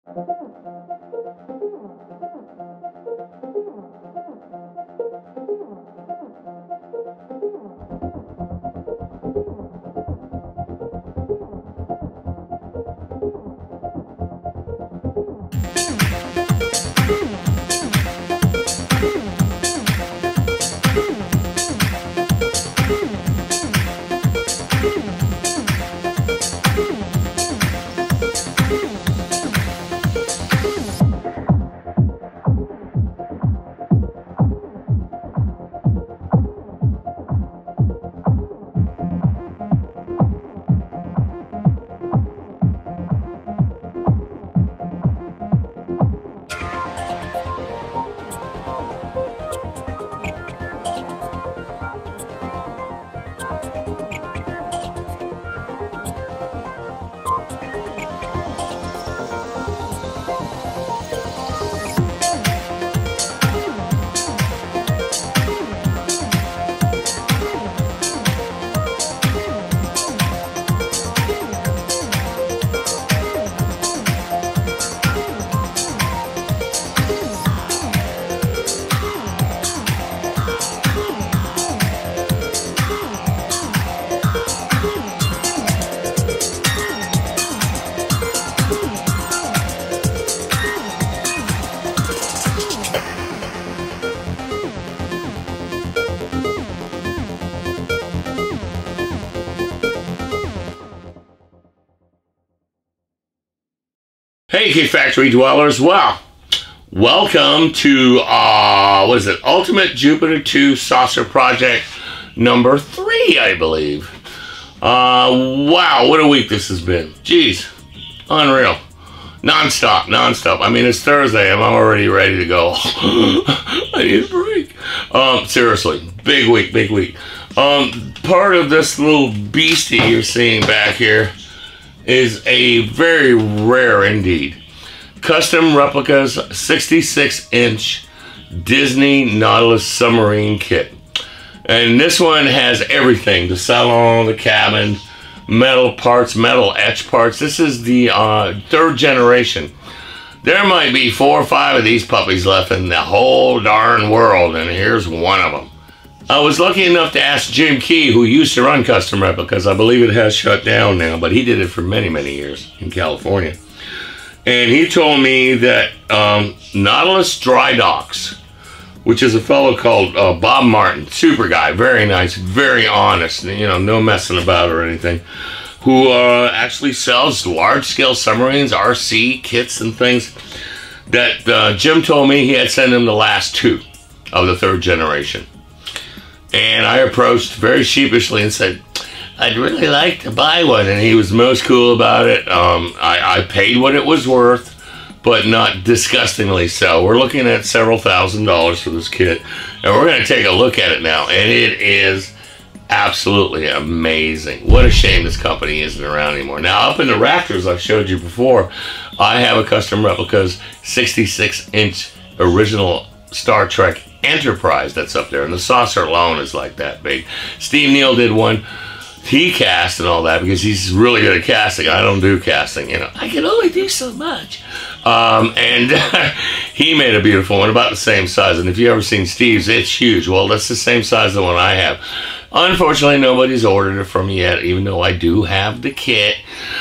Hey, K Factory dwellers, well, welcome to, what is it, Ultimate Jupiter 2 Saucer Project number 3, I believe. Wow, what a week this has been. Jeez, unreal. Non-stop. I mean, it's Thursday, I'm already ready to go. I need a break. Seriously, big week. Part of this little beastie you're seeing back here is a very rare indeed. Custom replicas 66-inch Disney Nautilus submarine kit. And this one has everything. The salon, the cabin, metal parts, metal etch parts. This is the third generation. There might be 4 or 5 of these puppies left in the whole darn world, and here's one of them. I was lucky enough to ask Jim Key, who used to run Custom Replicas. I believe it has shut down now, but he did it for many, many years in California. And he told me that Nautilus Dry Docks, which is a fellow called Bob Martin, super guy, very nice, very honest, you know, no messing about or anything, who actually sells large-scale submarines, RC kits and things, that Jim told me he had sent him the last 2 of the 3rd generation. And I approached very sheepishly and said, I'd really like to buy one. And he was most cool about it. I paid what it was worth, but not disgustingly so. We're looking at several $1,000s for this kit. And we're going to take a look at it now. And it is absolutely amazing. What a shame this company isn't around anymore. Now, up in the rafters I've showed you before, I have a Custom Replicas 66-inch original Star Trek Enterprise that's up there, and the saucer alone is like that big. Steve Neal did one. He cast and all that because he's really good at casting. I don't do casting, you know. I can only do so much. And he made a beautiful one, about the same size. And if you've ever seen Steve's, it's huge. Well, that's the same size as the one I have. Unfortunately, nobody's ordered it from me yet, even though I do have the kit.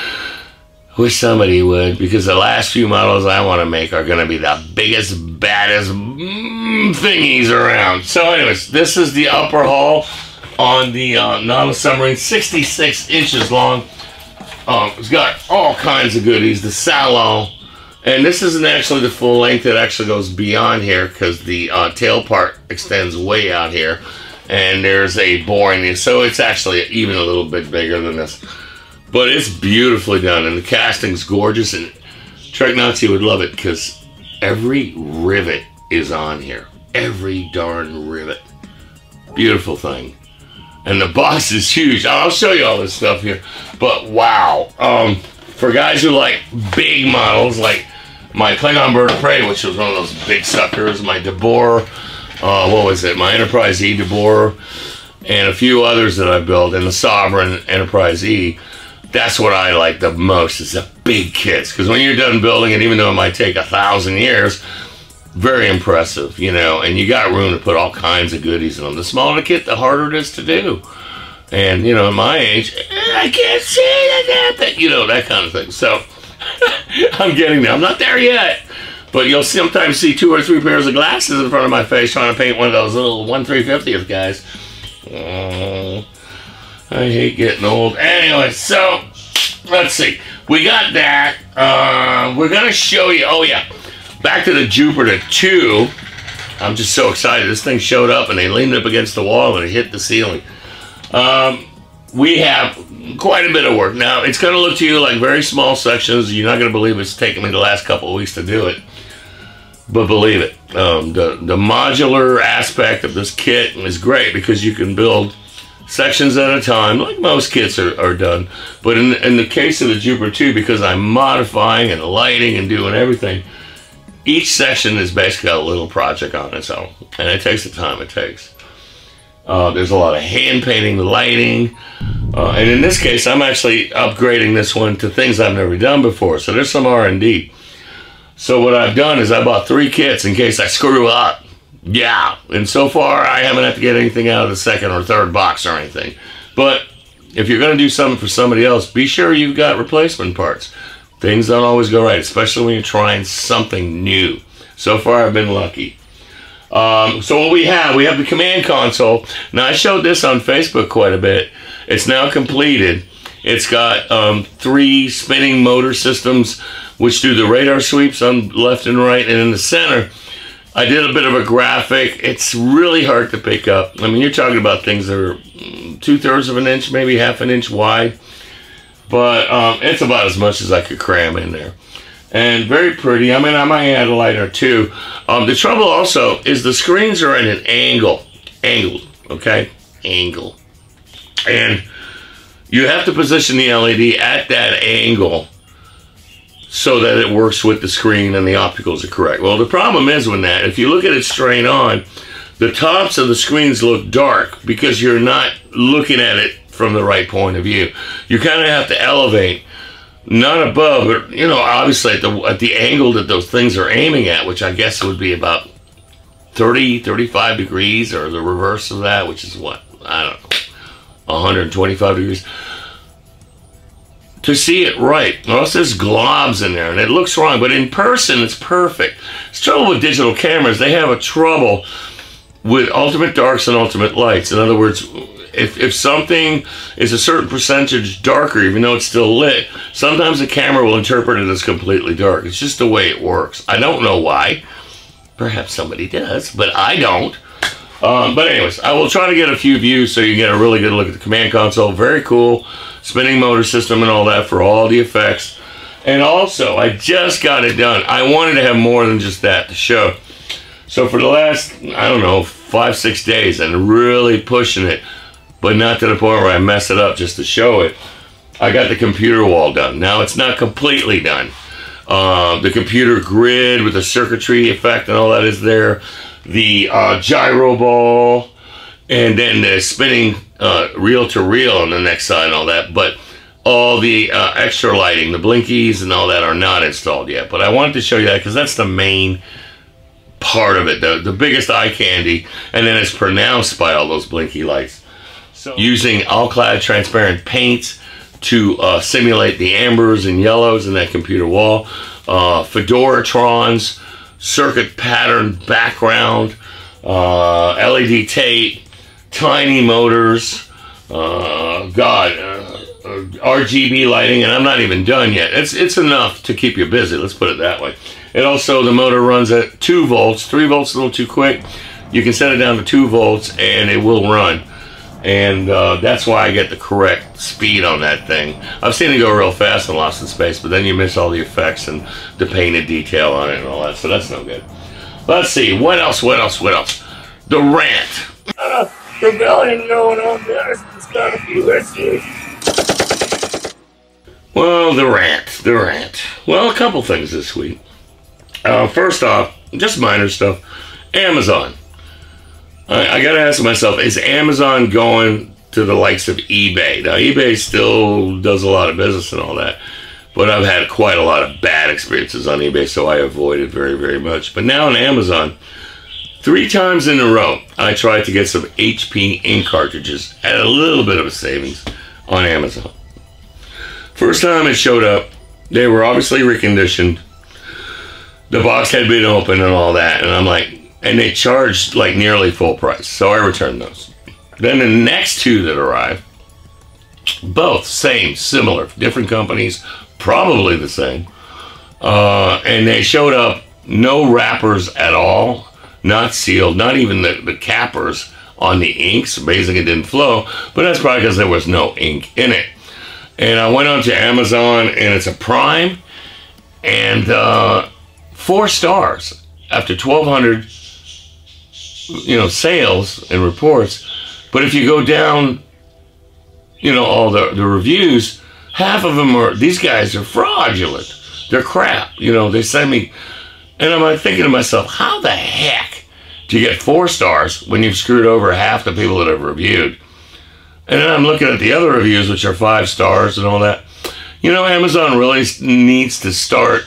Wish somebody would, because the last few models I want to make are going to be the biggest, baddest thingies around. So anyways, this is the upper hull on the Nautilus submarine, 66 inches long. It's got all kinds of goodies. The salon, and this isn't actually the full length. It actually goes beyond here because the tail part extends way out here, and there's a boring, so it's actually even a little bit bigger than this. But it's beautifully done, and the casting's gorgeous, and Trek Nazi would love it because every rivet is on here. Every darn rivet. Beautiful thing. And the box is huge. I'll show you all this stuff here. But wow. For guys who like big models, like my Klingon Bird of Prey, which was one of those big suckers, my DeBoer, what was it? My Enterprise E DeBoer, and a few others that I built, and the Sovereign Enterprise E. That's what I like the most, is the big kits. Because when you're done building it, even though it might take 1,000 years, very impressive, you know, and you got room to put all kinds of goodies in them. The smaller the kit, the harder it is to do. And, you know, at my age, I can't see that, you know, that kind of thing. So, I'm getting there. I'm not there yet. But you'll sometimes see 2 or 3 pairs of glasses in front of my face trying to paint one of those little 1/350th guys. I hate getting old. Anyway, so, let's see. We got that. We're going to show you, oh yeah, back to the Jupiter 2. I'm just so excited. This thing showed up and they leaned up against the wall and it hit the ceiling. We have quite a bit of work. Now, it's going to look to you like very small sections. You're not going to believe it's taken me the last couple of weeks to do it. But believe it, the modular aspect of this kit is great because you can build sections at a time, like most kits are done. But in the case of the Jupiter 2, because I'm modifying and lighting and doing everything, each section is basically a little project on its own. And it takes the time it takes. There's a lot of hand painting, lighting. And in this case, I'm actually upgrading this one to things I've never done before. So there's some R&D. So what I've done is I bought 3 kits in case I screw up. Yeah, and so far I haven't had to get anything out of the 2nd or 3rd box or anything. But if you're going to do something for somebody else, be sure you've got replacement parts. Things don't always go right, especially when you're trying something new. So far I've been lucky. So what we have the command console. Now I showed this on Facebook quite a bit. It's now completed. It's got 3 spinning motor systems which do the radar sweeps on left and right, and in the center I did a bit of a graphic. It's really hard to pick up. I mean, you're talking about things that are 2/3 of an inch, maybe 1/2 an inch wide. But it's about as much as I could cram in there. And very pretty. I mean, I might add a lighter too. The trouble also is the screens are at an angle. Angled, okay? Angle. And you have to position the LED at that angle so that it works with the screen and the opticals are correct. Well, the problem is with that, if you look at it straight on, the tops of the screens look dark because you're not looking at it from the right point of view. You kind of have to elevate, not above, but, you know, obviously at the angle that those things are aiming at, which I guess would be about 30, 35 degrees, or the reverse of that, which is what? I don't know, 125 degrees. To see it right, or else there's globs in there and it looks wrong, but in person it's perfect. It's trouble with digital cameras. They have a trouble with ultimate darks and ultimate lights. In other words, if something is a certain percentage darker, even though it's still lit, sometimes the camera will interpret it as completely dark. It's just the way it works. I don't know why. Perhaps somebody does, but I don't. But anyways, I will try to get a few views so you get a really good look at the command console. Very cool. Spinning motor system and all that for all the effects. And also, I just got it done. I wanted to have more than just that to show. So for the last, I don't know, 5-6 days, I'm really pushing it, but not to the point where I mess it up just to show it. I got the computer wall done. Now, it's not completely done. The computer grid with the circuitry effect and all that is there. The gyro ball, and then the spinning reel-to-reel on the next side and all that. But all the extra lighting, the blinkies and all that are not installed yet. But I wanted to show you that because that's the main part of it, the biggest eye candy. And then it's pronounced by all those blinky lights. So using all-clad transparent paints to simulate the ambers and yellows in that computer wall. Fedoratrons, circuit pattern background, LED tape, tiny motors, RGB lighting, and I'm not even done yet. It's enough to keep you busy, let's put it that way. It also, the motor runs at 2 volts, 3 volts a little too quick. You can set it down to 2 volts and it will run. And that's why I get the correct speed on that thing. I've seen it go real fast in Lost in Space, but then you miss all the effects and the painted detail on it and all that, so that's no good. Let's see, what else? The rant. Rebellion going on there. It's got a few issues. Well, the rant. Well, a couple things this week. First off, just minor stuff. Amazon. I gotta ask myself, is Amazon going to the likes of eBay. Now, eBay still does a lot of business and all that, but I've had quite a lot of bad experiences on eBay, so I avoid it very, very much. But now on Amazon, 3 times in a row, I tried to get some HP ink cartridges at a little bit of a savings on Amazon. First time it showed up, they were obviously reconditioned. The box had been open and all that, and I'm like, and they charged like nearly full price, so I returned those. Then the next 2 that arrived, both same, similar, different companies, probably the same, and they showed up no wrappers at all, not sealed, not even the cappers on the inks. Basically, it didn't flow, but that's probably because there was no ink in it. And I went on to Amazon, and it's a Prime, and 4 stars after 1,200, sales and reports. But if you go down, all the reviews, half of them are, these guys are fraudulent. They're crap. They send me, and I'm like thinking to myself, how the heck do you get 4 stars when you've screwed over half the people that have reviewed? And then I'm looking at the other reviews, which are 5 stars and all that. Amazon really needs to start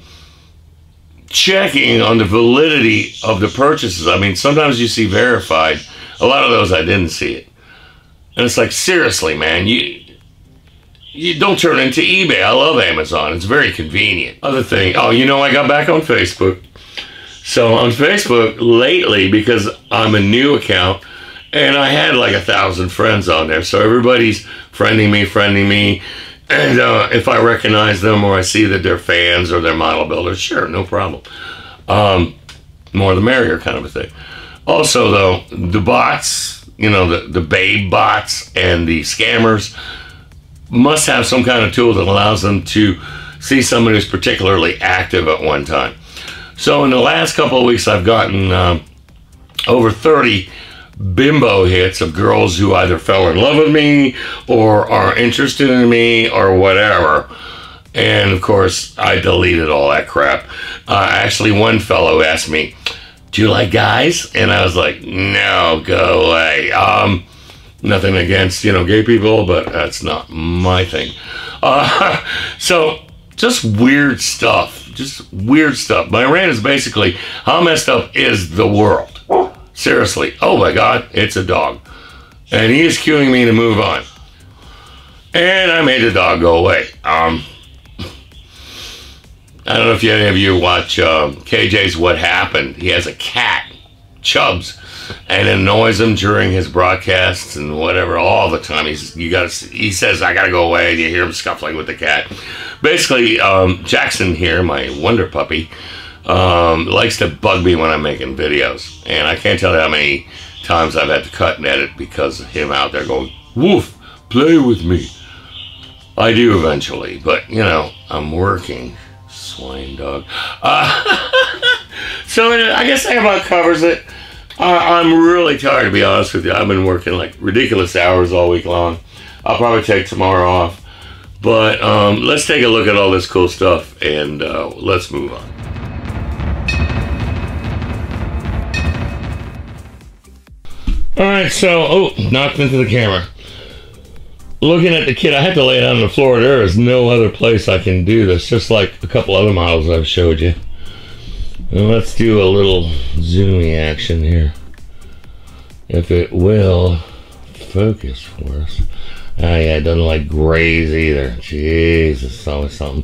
checking on the validity of the purchases. I mean, sometimes you see verified. A lot of those I didn't see it. And it's like, seriously, man, you don't turn into eBay. I love Amazon. It's very convenient. Other thing, I got back on Facebook. So on Facebook lately, because I'm a new account, and I had like 1,000 friends on there, so everybody's friending me, and if I recognize them or I see that they're fans or they're model builders, sure, no problem. More the merrier kind of a thing. Also, though, the bots, the babe bots and the scammers must have some kind of tool that allows them to see someone who's particularly active at one time. So in the last couple of weeks, I've gotten over 30 bimbo hits of girls who either fell in love with me or are interested in me or whatever. And of course, I deleted all that crap. Actually, one fellow asked me, "Do you like guys?" And I was like, "No, go away." Nothing against, gay people, but that's not my thing. So just weird stuff. My rant is basically, how messed up is the world? Seriously. Oh my God, it's a dog. And he is cueing me to move on. And I made the dog go away. I don't know if any of you watch KJ's What Happened. He has a cat, Chubbs, and it annoys him during his broadcasts and whatever all the time. He says, "I gotta go away," and you hear him scuffling with the cat. Basically, Jackson here, my wonder puppy, likes to bug me when I'm making videos, and I can't tell you how many times I've had to cut and edit because of him out there going, "Woof, play with me." I do eventually, but I'm working, swine dog. So I guess that about covers it. I'm really tired, to be honest with you. I've been working like ridiculous hours all week long. I'll probably take tomorrow off, but let's take a look at all this cool stuff and let's move on. Alright, so, knocked into the camera. Looking at the kit, I had to lay it on the floor. There is no other place I can do this, just like a couple other models I've showed you. And let's do a little zoomy action here. If it will focus for us. Oh yeah, it doesn't like grays either. Jesus, it's always something.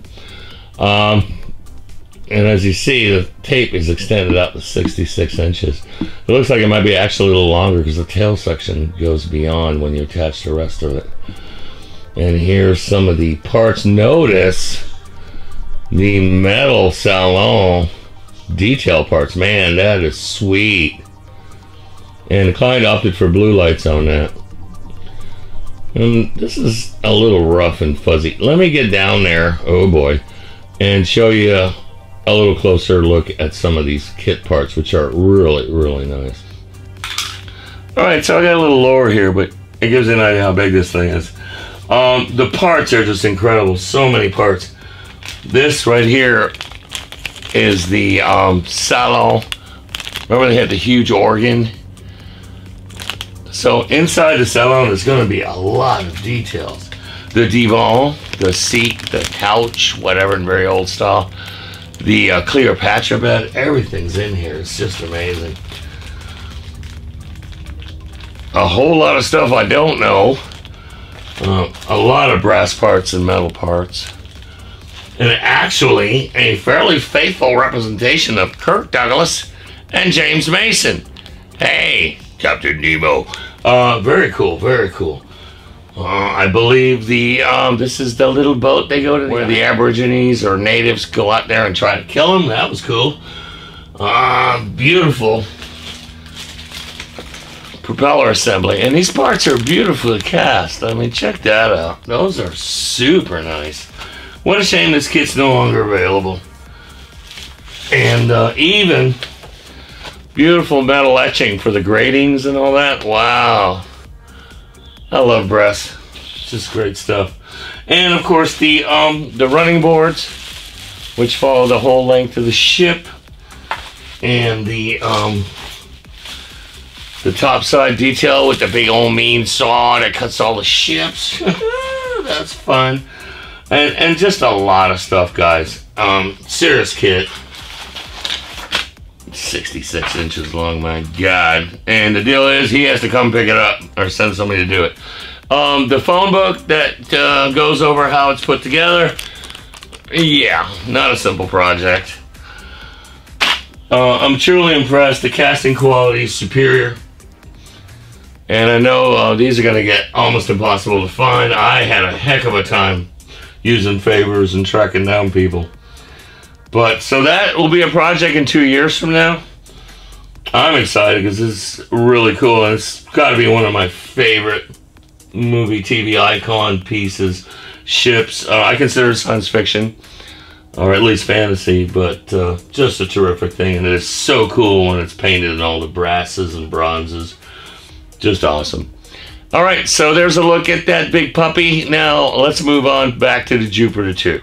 And as you see, the tape is extended out to 66 inches. It looks like it might be actually a little longer because the tail section goes beyond when you attach the rest of it. And here's some of the parts. Notice the metal salon detail parts. Man, that is sweet. And the client opted for blue lights on that. And this is a little rough and fuzzy. Let me get down there, oh boy, and show you a little closer look at some of these kit parts, which are really, really nice. Alright, so I got a little lower here, but it gives you an idea how big this thing is. The parts are just incredible. So many parts. This right here is the salon. Remember they had the huge organ? So inside the salon is going to be a lot of details. The divan, the seat, the couch, whatever in very old style. The Cleopatra bed, everything's in here. It's just amazing. A whole lot of stuff I don't know. A lot of brass parts and metal parts. And actually, a fairly faithful representation of Kirk Douglas and James Mason. Hey, Captain Nemo. Very cool, very cool. I believe this is the little boat they go to where the Aborigines or natives go out there and try to kill them. That was cool. Beautiful propeller assembly. And these parts are beautifully cast. I mean, check that out. Those are super nice. What a shame this kit's no longer available. And even beautiful metal etching for the gratings and all that. Wow. I love brass. It's just great stuff. And of course the running boards, which follow the whole length of the ship, and the top side detail with the big old mean saw that cuts all the ships. That's fun. And just a lot of stuff, guys. Serious kit. 66 inches long, my God. And the deal is he has to come pick it up or send somebody to do it. The phone book that goes over how it's put together, yeah, not a simple project. I'm truly impressed. The casting quality is superior. And I know these are going to get almost impossible to find. I had a heck of a time using favors and tracking down people. But so that will be a project in 2 years from now. I'm excited because this is really cool, and it's got to be one of my favorite movie TV icon pieces. Ships, I consider it science fiction, or at least fantasy, but just a terrific thing, and it is so cool when it's painted in all the brasses and bronzes. Just awesome. All right, so there's a look at that big puppy. Now let's move on back to the Jupiter 2.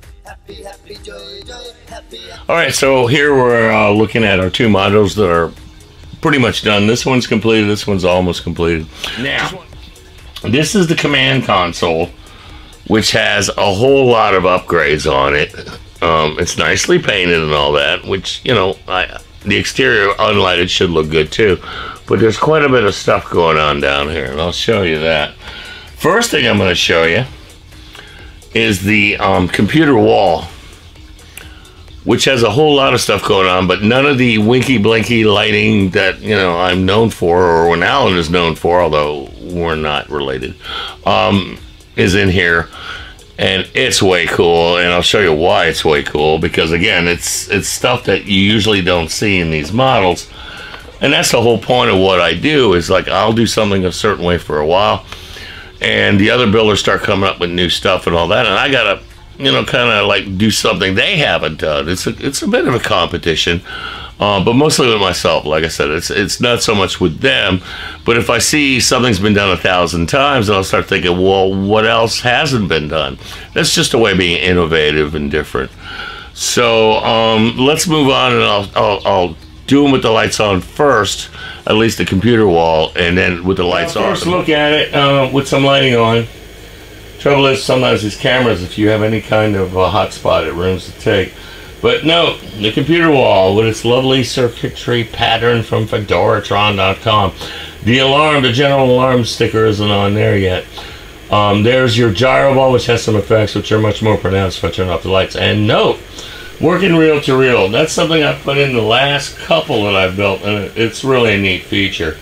All right, so here we're looking at our two models that are pretty much done. This one's completed, this one's almost completed. Now, this is the command console, which has a whole lot of upgrades on it. It's nicely painted and all that, which, you know, the exterior unlighted should look good too. But there's quite a bit of stuff going on down here, and I'll show you that. First thing I'm going to show you is the computer wall, which has a whole lot of stuff going on, but none of the winky blinky lighting that, you know, I'm known for, or when Alan is known for, although we're not related, is in here. And it's way cool, and I'll show you why it's way cool, because again, it's stuff that you usually don't see in these models. And that's the whole point of what I do, is like I'll do something a certain way for a while, and the other builders start coming up with new stuff and all that, and I gotta, you know, kind of like do something they haven't done. It's a bit of a competition, but mostly with myself. Like I said, it's not so much with them, but if I see something's been done 1,000 times, then I'll start thinking, well, what else hasn't been done? That's just a way of being innovative and different. So let's move on, and I'll do them with the lights on first, at least the computer wall, and then with the lights on. First look at it with some lighting on. Trouble is, sometimes these cameras, if you have any kind of hotspot, it ruins the take. But no, the computer wall with its lovely circuitry pattern from Fedoratron.com. The alarm, the general alarm sticker isn't on there yet. There's your gyro ball, which has some effects which are much more pronounced if I turn off the lights. And note, working reel to reel. That's something I put in the last couple that I've built, and it's really a neat feature.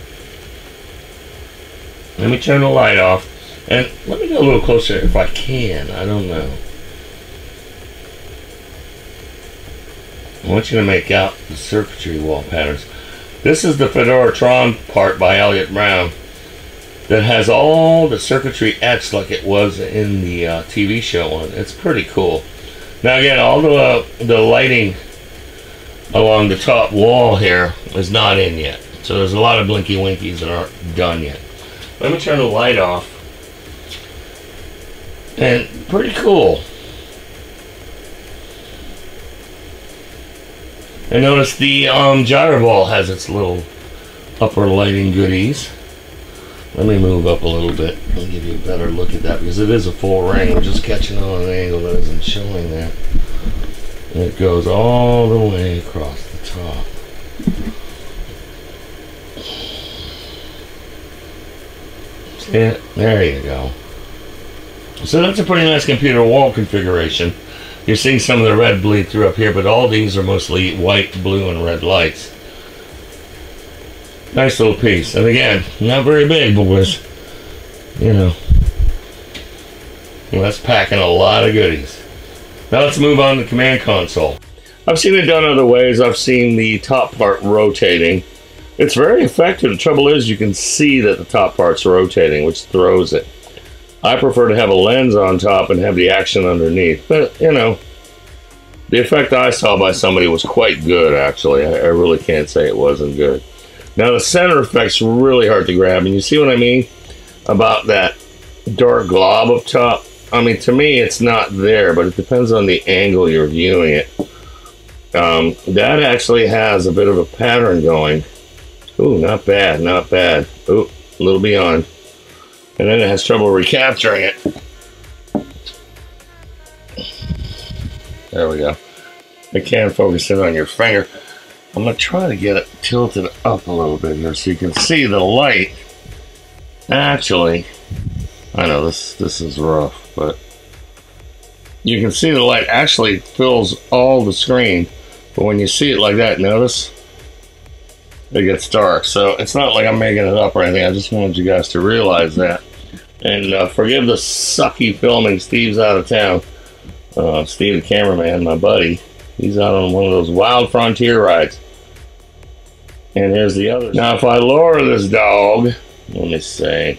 Let me turn the light off. And let me go a little closer if I can. I don't know. I want you to make out the circuitry wall patterns. This is the Fedoratron part by Elliot Brown that has all the circuitry etched like it was in the TV show one. It's pretty cool. Now again, all the lighting along the top wall here is not in yet. So there's a lot of blinky winkies that aren't done yet. Let me turn the light off. And pretty cool. And notice the gyro ball has its little upper lighting goodies. Let me move up a little bit. I'll give you a better look at that because it is a full ring. We're just catching on an angle that isn't showing there. And it goes all the way across the top. Yeah, there you go. So that's a pretty nice computer wall configuration. You're seeing some of the red bleed through up here, but all these are mostly white, blue, and red lights. Nice little piece. And again, not very big, boys. You know. Well, that's packing a lot of goodies. Now let's move on to the command console. I've seen it done other ways. I've seen the top part rotating. It's very effective. The trouble is you can see that the top part's rotating, which throws it. I prefer to have a lens on top and have the action underneath. But, you know, the effect I saw by somebody was quite good, actually. I really can't say it wasn't good. Now, the center effect's really hard to grab. And you see what I mean about that dark glob up top? I mean, to me, it's not there, but it depends on the angle you're viewing it. That actually has a bit of a pattern going. Ooh, not bad, not bad. Ooh, a little beyond. And then it has trouble recapturing it. There we go. I can focus in on your finger. I'm going to try to get it tilted up a little bit here so you can see the light. Actually, I know this is rough, but you can see the light actually fills all the screen. But when you see it like that, notice? It gets dark. So it's not like I'm making it up or anything. I just wanted you guys to realize that. And forgive the sucky filming. Steve's out of town. Steve, the cameraman, my buddy, he's out on one of those wild frontier rides. And here's the other. Now, if I lower this dog, let me see.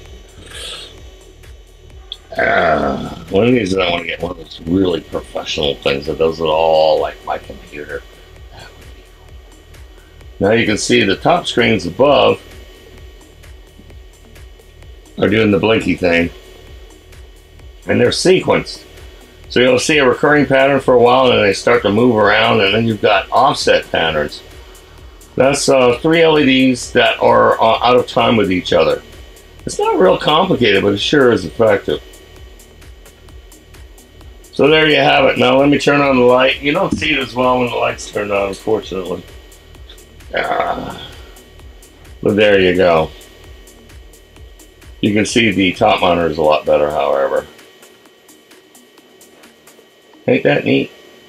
One of these, I want to get one of those really professional things that does it all like my computer. Now you can see the top screens above are doing the blinky thing, and they're sequenced. So you'll see a recurring pattern for a while, and then they start to move around, and then you've got offset patterns. That's 3 LEDs that are out of time with each other. It's not real complicated, but it sure is effective. So there you have it. Now let me turn on the light. You don't see it as well when the light's turned on, unfortunately. But there you go. You can see the top monitor is a lot better, however. Ain't that neat?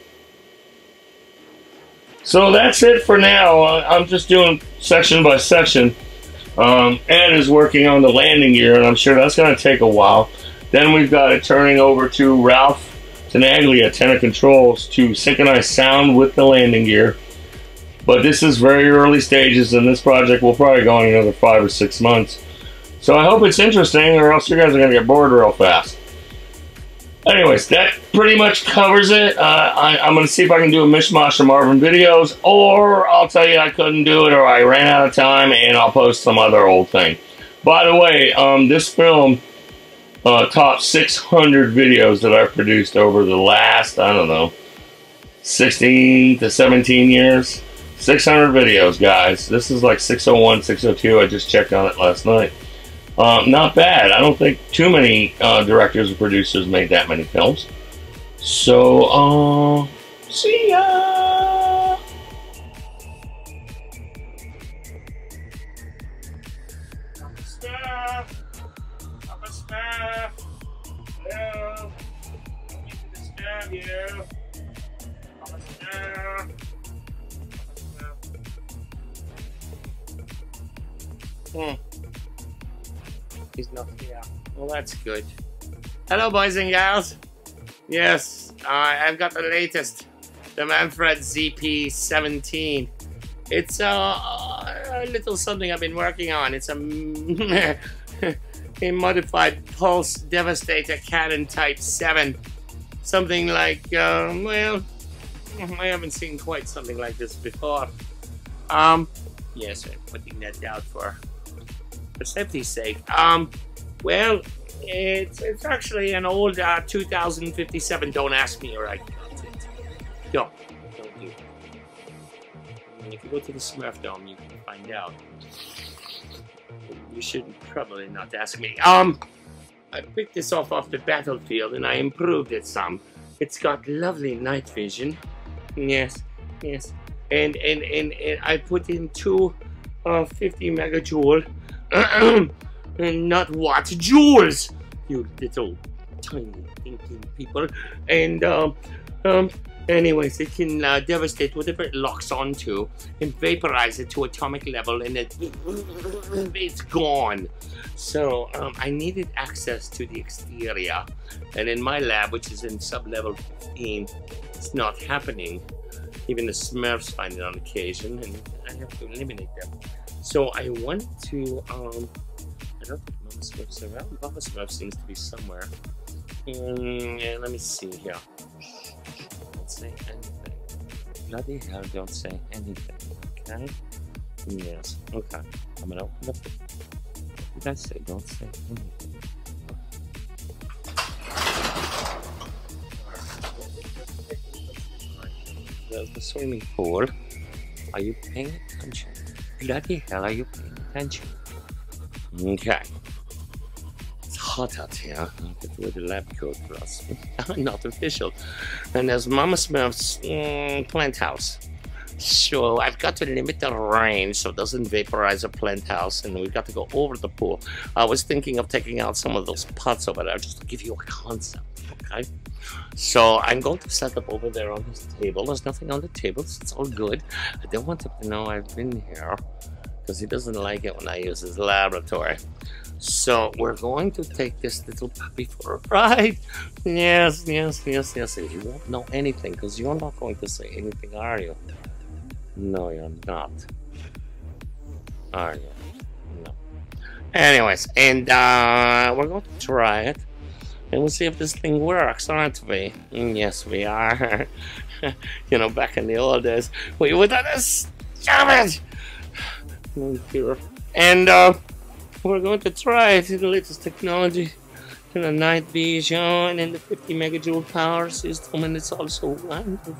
So that's it for now. I'm just doing section by section. Ed is working on the landing gear, and I'm sure that's going to take a while. Then we've got it turning over to Ralph Tenaglia, Tenor Controls, to synchronize sound with the landing gear. But this is very early stages, and this project will probably go on another 5 or 6 months. So I hope it's interesting, or else you guys are going to get bored real fast. Anyways, that pretty much covers it. I'm going to see if I can do a mishmash of Marvin videos, or I'll tell you I couldn't do it, or I ran out of time, and I'll post some other old thing. By the way, this film topped 600 videos that I've produced over the last, I don't know, 16 to 17 years. 600 videos, guys. This is like 601, 602. I just checked on it last night. Not bad. I don't think too many directors or producers made that many films. So, see ya! Upper staff! Upper staff! Hello! Come into the staff here! Upper staff! He's not here. Well, that's good. Hello, boys and gals. Yes, I've got the latest, the Manfred ZP-17. It's a little something I've been working on. It's a a modified Pulse Devastator Cannon Type 7. Something like, well, I haven't seen quite something like this before. Yes, I'm putting that down for safety's sake. Well, it's actually an old 2057. Don't ask me, or I got it. Don't do it. And if you go to the Smurf Dome, you can find out. you should probably not ask me. I picked this off the battlefield and I improved it some. It's got lovely night vision. Yes, yes. And I put in two 50 megajoule, and not watts, joules, you little tiny thinking people. And anyways, it can devastate whatever it locks onto and vaporize it to atomic level, and it's gone. So I needed access to the exterior, and in my lab, which is in sub-level 15, it's not happening. Even the Smurfs find it on occasion, and I have to eliminate them. So I went to, I don't think Mama Smurf's around. Papa Smurf seems to be somewhere. Yeah, let me see here. Don't say anything. Bloody hell, don't say anything, okay? Yes, okay. I'm gonna open up the... What did I say? Don't say anything. There's the swimming pool. Are you paying attention? Bloody hell, are you paying attention? Okay. It's hot out here. I'll have to wear the lab coat for us. Not official. And there's Mama Smurf's plant house. So I've got to limit the range so it doesn't vaporize a plant house, and we've got to go over the pool. I was thinking of taking out some of those pots over there just to give you a concept, okay? So I'm going to set up over there on this table. There's nothing on the table, so it's all good. I don't want him to know I've been here because he doesn't like it when I use his laboratory. So we're going to take this little puppy for a ride. Yes. He won't know anything because you're not going to say anything, are you? No, you're not. Are you? No. Anyways, and we're going to try it. And we'll see if this thing works, aren't we? Yes, we are. You know, back in the old days, we would have this. Damn it! And we're going to try it in the latest technology. In the night vision and the 50 megajoule power system, and it's also wonderful.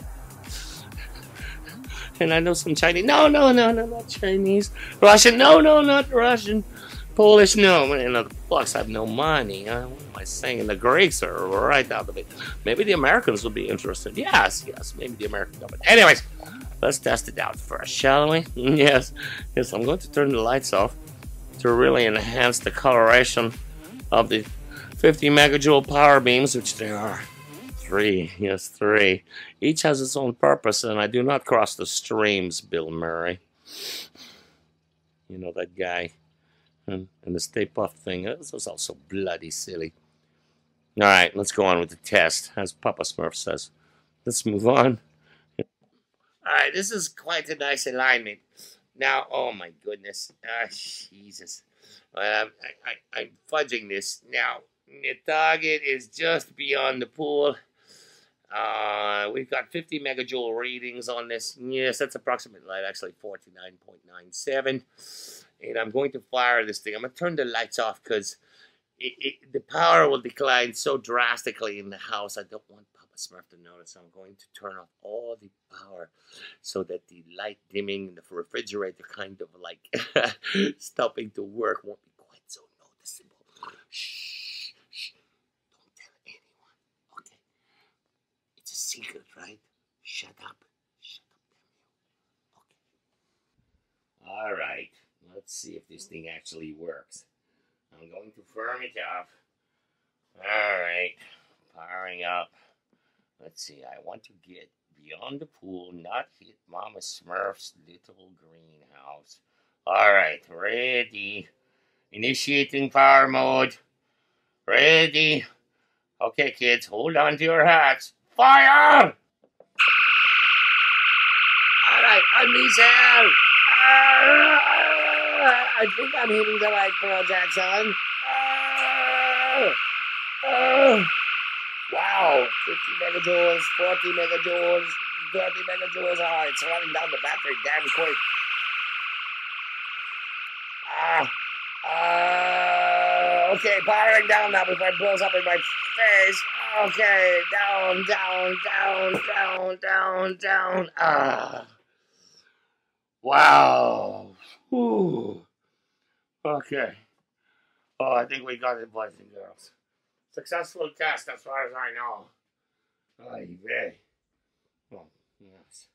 And I know some Chinese. No, not Chinese. Russian. No, not Russian. Polish. No, man, the Blacks have no money. What am I saying? And the Greeks are right out of it. Maybe the Americans will be interested. Yes, maybe the American government. Anyways, let's test it out first, shall we? Yes. I'm going to turn the lights off to really enhance the coloration of the 50 megajoule power beams, which there are. 3, yes, 3. Each has its own purpose, and I do not cross the streams, Bill Murray. You know that guy. And the Stay Puft thing. This was also bloody silly. All right, let's go on with the test, as Papa Smurf says. Let's move on. All right, this is quite a nice alignment. Now, oh my goodness. Jesus. I'm fudging this. Now, the target is just beyond the pool. We've got 50 megajoule readings on this. Yes, that's approximate light, actually 49.97. And I'm going to fire this thing. I'm going to turn the lights off because the power will decline so drastically in the house. I don't want Papa Smurf to notice. I'm going to turn off all the power so that the light dimming in the refrigerator kind of like stopping to work won't be quite so noticeable. Shh. Don't tell anyone. Okay. It's a secret, right? Shut up. Okay. All right. Let's see if this thing actually works. I'm going to firm it up. All right. Powering up. Let's see. I want to get beyond the pool, not hit Mama Smurf's little greenhouse. All right. Ready. Initiating power mode. Ready. Okay, kids. Hold on to your hats. Fire! All right. Unleash. I think I'm hitting the right project, son. Wow. 50 megajoules, 40 megajoules, 30 megajoules. Oh, it's running down the battery damn quick. Okay, powering down now before it blows up in my face. Okay, down. Wow. Ooh. Okay. Oh, I think we got it, boys and girls. Successful test, as far as I know. Ay, vey. Oh, yes.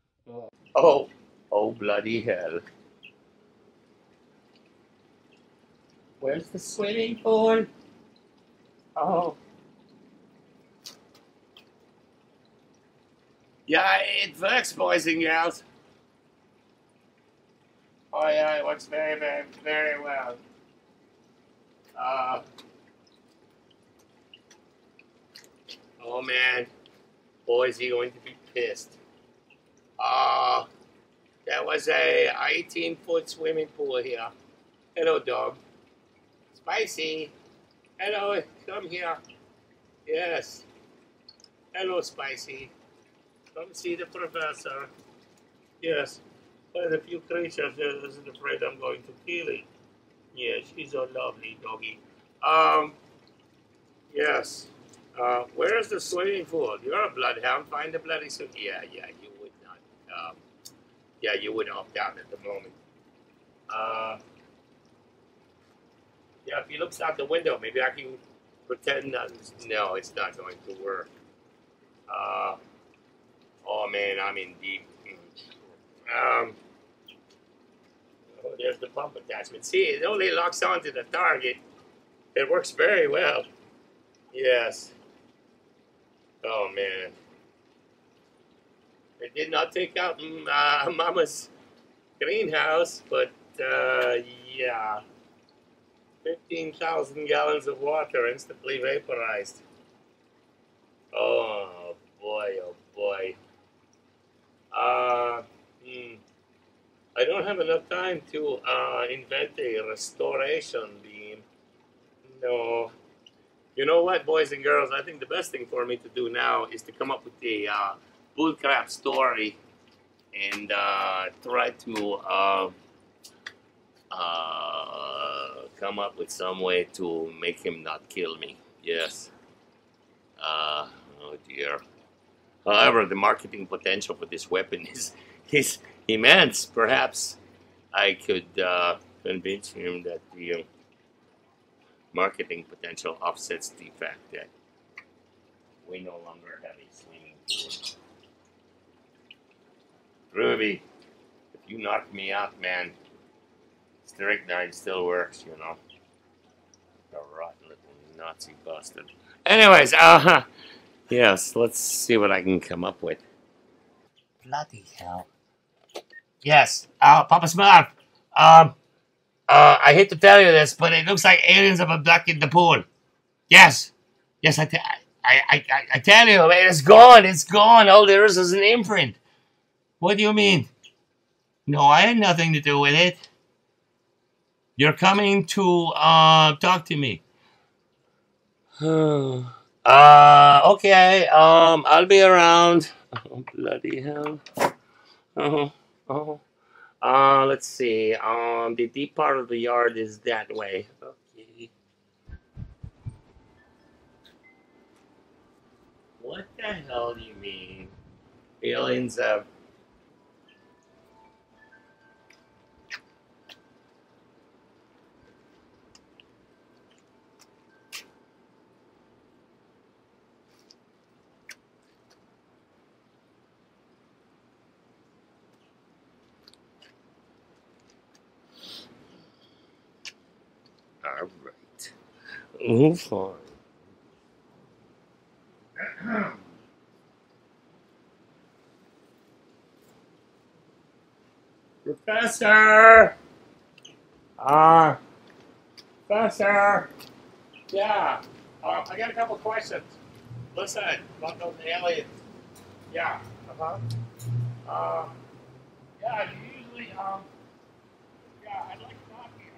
Oh, bloody hell. Where's the swimming pool? Oh. Yeah, it works, boys and girls. Oh, yeah, it works very, very, very well. Oh, man. Boy, is he going to be pissed. That was a 18-foot swimming pool here. Hello, dog. Spicy. Hello, come here. Yes. Hello, Spicy. Come see the professor. Yes. Quite a few creatures that isn't afraid I'm going to kill it. Yeah, she's a lovely doggy. Yes. Where's the swimming pool? You're a bloodhound. Find the bloody swim. Yeah, you would not. Yeah, you would opt out at the moment. Yeah, if he looks out the window, maybe I can pretend that. No, it's not going to work. Oh man, I'm in deep. Oh, there's the pump attachment. See, it only locks onto the target. It works very well. Yes. Oh man. It did not take out Mama's greenhouse, but yeah. 15,000 gallons of water instantly vaporized. Oh boy, oh boy. I don't have enough time to invent a restoration beam. No. You know what, boys and girls? I think the best thing for me to do now is to come up with a bullcrap story and try to come up with some way to make him not kill me. Yes. Oh dear. However, the marketing potential for this weapon is immense. Perhaps I could convince him that the marketing potential offsets the fact that we no longer have a swimming pool. Ruby, if you knock me out, man, strychnine still works, you know. A rotten little Nazi bastard. Anyways, yes, let's see what I can come up with. Bloody hell. Yes, Papa Smurf. I hate to tell you this, but it looks like aliens have abducted the pool. Yes, I tell you, man, it's gone. It's gone. All there is an imprint. What do you mean? No, I had nothing to do with it. You're coming to talk to me. Okay. I'll be around. Oh, bloody hell. Let's see. The deep part of the yard is that way. Okay. What the hell do you mean? Aliens have... Alright. Oh, fine. Professor! Professor! Yeah, I got a couple questions. Listen, about those aliens. Yeah, yeah, usually, yeah, I'd like to talk to you.